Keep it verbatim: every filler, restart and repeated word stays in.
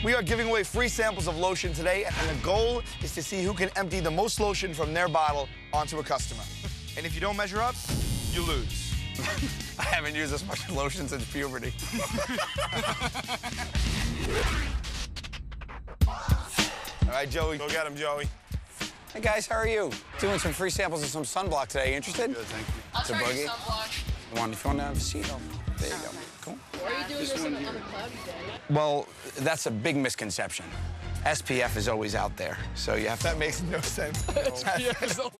We are giving away free samples of lotion today, and the goal is to see who can empty the most lotion from their bottle onto a customer. And if you don't measure up, you lose. I haven't used this much lotion since puberty. All right, Joey. Go get him, Joey. Hey, guys, how are you? Doing some free samples of some sunblock today. Interested? Good, thank you. I'll It's a try your buggy. sunblock. One, if you want to have a seat, I'll... There you go. Cool. Why are you doing this on, on a cloudy day? Well, that's a big misconception. S P F is always out there, so you have to... That makes no sense.